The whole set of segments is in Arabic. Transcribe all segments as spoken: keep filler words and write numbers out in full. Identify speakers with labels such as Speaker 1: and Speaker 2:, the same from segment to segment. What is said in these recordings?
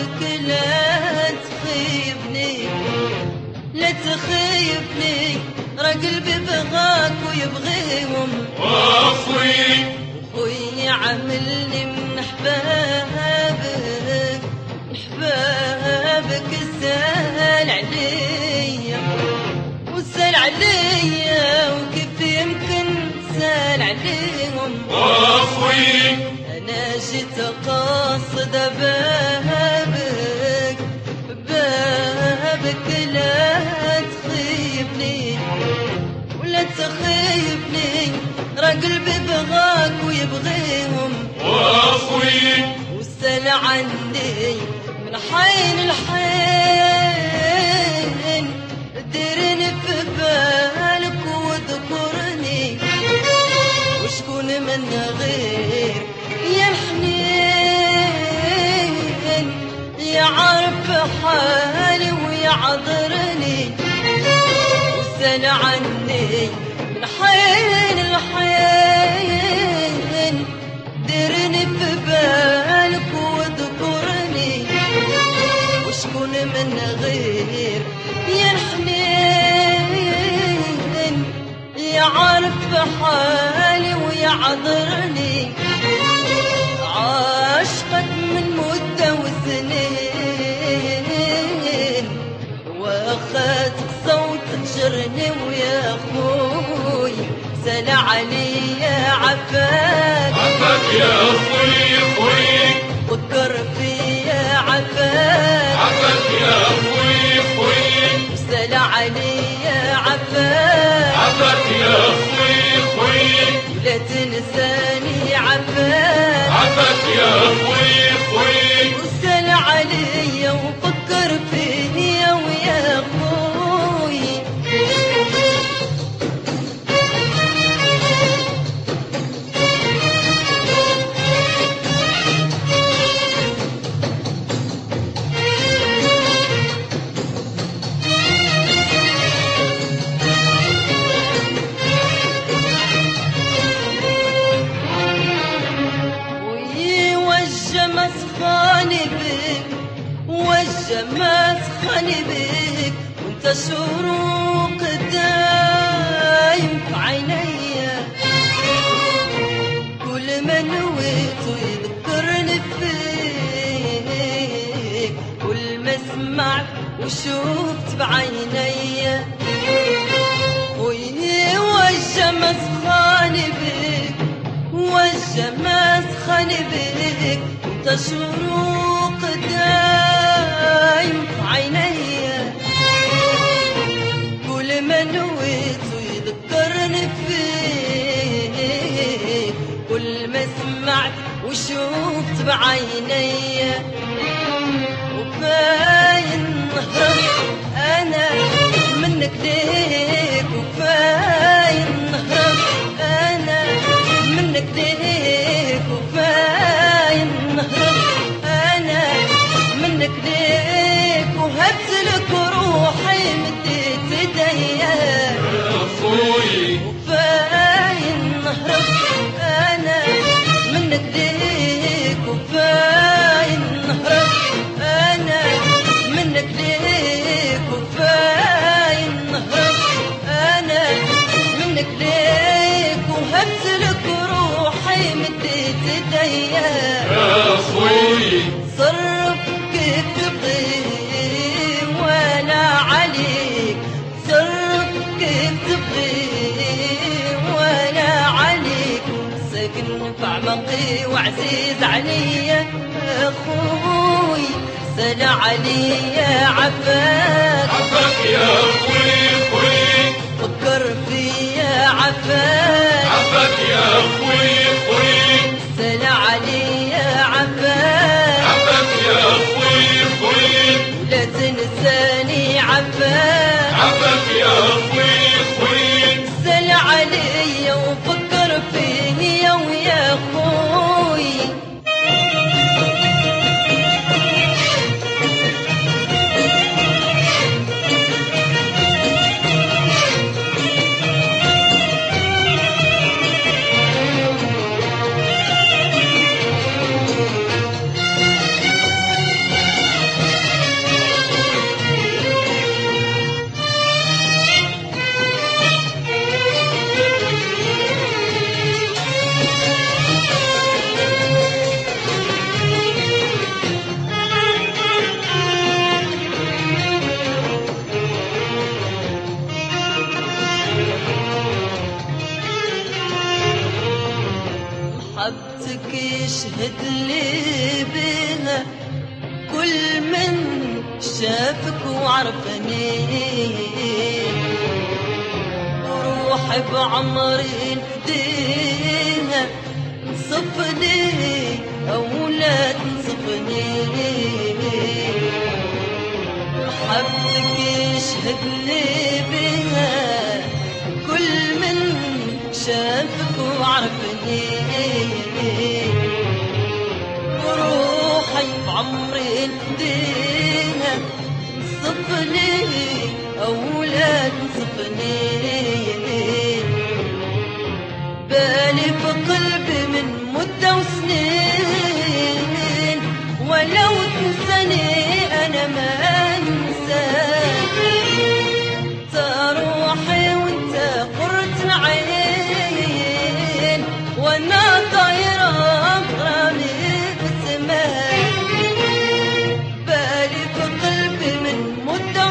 Speaker 1: بك لا تخيبني لا تخيبني، راه قلبي بغاك ويبغيهم.
Speaker 2: واخوي
Speaker 1: خويا عاملني من حبابك حبابك، سال عليا وسال عليا، وكيف يمكن سال عليهم.
Speaker 2: واخوي
Speaker 1: انا جيت قاصد بابك بابك، لا تخيبني ولا تخيبني، راه قلبي بغاك ويبغيهم.
Speaker 2: واخوي
Speaker 1: وسال عني من حين الحين، ديرني في بالك وذكرني، وشكون من غير يا الحنين يعرف حالي ويعذرني. وسال عني من حين الحين، ديرني في بالك وذكرني، وشكون من غير يا الحنين يعرف حالي ويعذرني. عاشقك من مدة وسنين، واخدك صوت جرني ويا خوي، سال عليا عفاك
Speaker 2: عفاك يا خوي خوي،
Speaker 1: فكر فيا عفاك
Speaker 2: عفاك يا خوي خوي،
Speaker 1: سال عليا عفاك
Speaker 2: عفاك يا خوي خوي،
Speaker 1: لا تنساني عفاك
Speaker 2: عفاك يا خوي خوي،
Speaker 1: وسال عليا وفكر فيا ويا خوي. وجه مسخاني بك وانت شروق دايم في عينيا، كل ما نويت يذكرني فيك، كل ما سمعت وشوفت بعينيا. خويي وجه مسخاني بك وجه مسخاني بك وانت شروق دايم في عينيا، كل ما نويت يذكرني فيك، كل ما سمعت وشوفت بعينيا. وكفاين نهرب انا منك ليك، وكفاين نهرب انا منك ليك، وكفاين نهرب انا منك ليك، وهبت لك روحي مديت ايديا.
Speaker 2: يا خوي
Speaker 1: وكفاين نهرب انا منك ليك، وكفاين نهرب انا منك ليك، وكفاين نهرب انا منك ليك، وهبت لك روحي مديت ايديا.
Speaker 2: يا خوي
Speaker 1: صرف كيف تبغي وانا عليك، صرف كيف تبغي وانا عليك، ساكن في اعماقي وعزيز عليا اخوي، سال عليا عفاك
Speaker 2: عفاك يا خوي خوي،
Speaker 1: فكر فيا عفاك
Speaker 2: عفاك يا خوي خوي،
Speaker 1: سال عليا عفاك
Speaker 2: عفاك يا خوي خوي،
Speaker 1: لا تنساني عفاك
Speaker 2: عفاك يا خوي خوي،
Speaker 1: سال عليا وفكر فيا ويا خوي. شافك وعرفني وروحي بعمري فديها صفني أو لا تنصفني محبتك يشهد لي بها كل من شافك وعرفني وروحي بعمري فديها صفني أو لا تنصفني بالي بقلبي من مدة وسنين ولو تنساني أنا ما أنساك روحي وانت قرة العين وانا طايرة بغرامي بسماك بالي بقلبي من مدة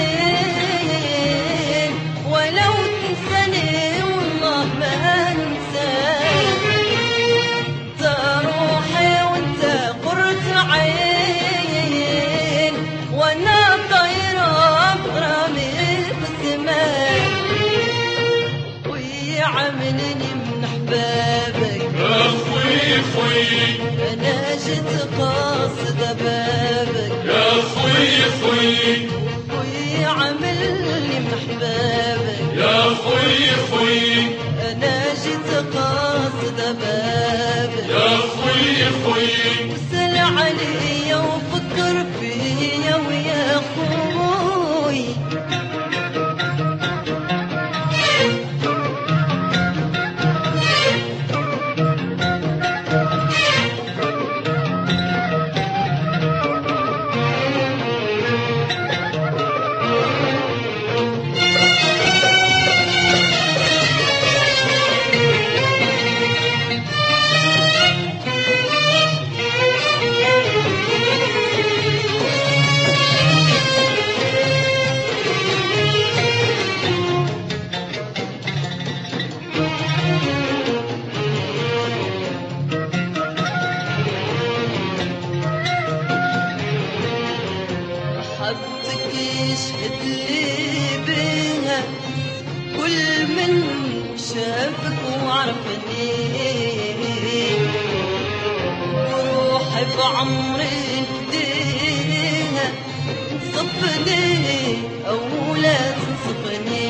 Speaker 1: وسنين ولو تنساني والله ما انساك روحي وانت قرة العين وانا طايرة بغرامي ويعملني من احبابك
Speaker 2: يا خوي خوي
Speaker 1: انا جيت قاصد بابك
Speaker 2: يا خوي خوي
Speaker 1: ويعملني من احبابك
Speaker 2: يا خوي خوي
Speaker 1: انا جيت قاصد بابك
Speaker 2: يا خوي خوي
Speaker 1: سل علي وفكر فيا ويا خوي محبتك يشهد لي بها كل من شافك وعرفني وروحي بعمري فديها صفني أو لا تنصفني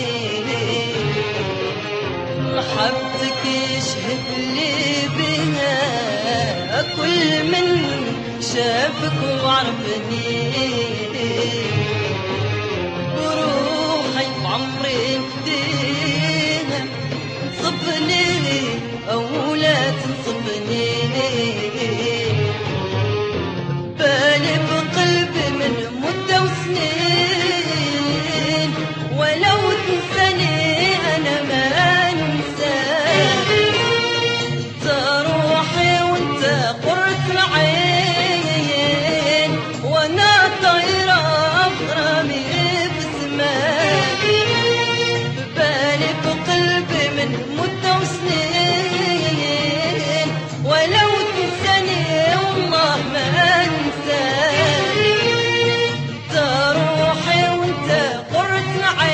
Speaker 1: محبتك يشهد لي بها كل من شافك وعرفني وروحي بعمري فديها صفني أو لا تنصفني بالي بقلبي من مدة وسنين ولو تنساني أنا ما أنساك روحي وانت قرة العين وانا طايرة بغرامي بسماك بالي بقلبي من مدة وسنين ولو تنساني والله ما انساك روحي وانت قرة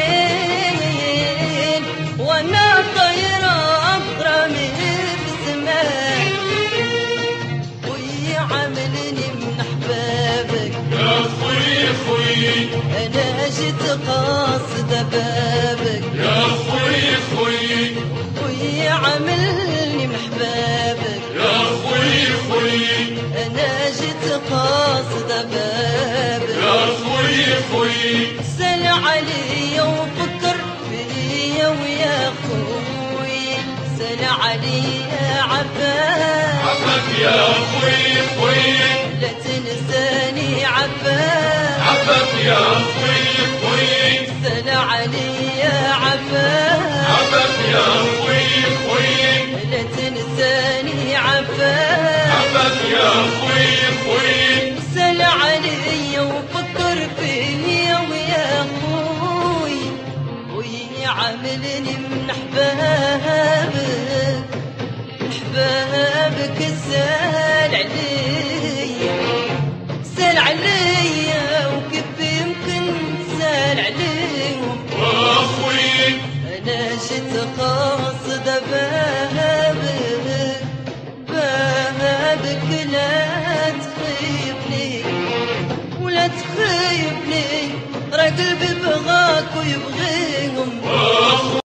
Speaker 1: العين وانا طايرة بغرامي بسماك ويعملني من احبابك
Speaker 2: يا خوي خوي
Speaker 1: انا جيت قاصد بابك
Speaker 2: يا خوي خوي
Speaker 1: ويعملني من احبابك
Speaker 2: يا خوي خوي
Speaker 1: انا جيت قاصد بابك
Speaker 2: يا خوي خوي
Speaker 1: سل علي وفكر فيا ويا خوي سل علي عباك
Speaker 2: عفاك يا خوي خوي
Speaker 1: لا تنساني عباك
Speaker 2: عفاك يا خوي خوي
Speaker 1: سل علي عباك
Speaker 2: عفاك يا خوي خوي
Speaker 1: لا تنساني عباك
Speaker 2: عفاك يا خوي خوي
Speaker 1: سل علي وفكر فيا ويا خوي ويعملني من احبابك احبابك سال علي سال علي وكفي يبني راه قلبي بغاك ويبغي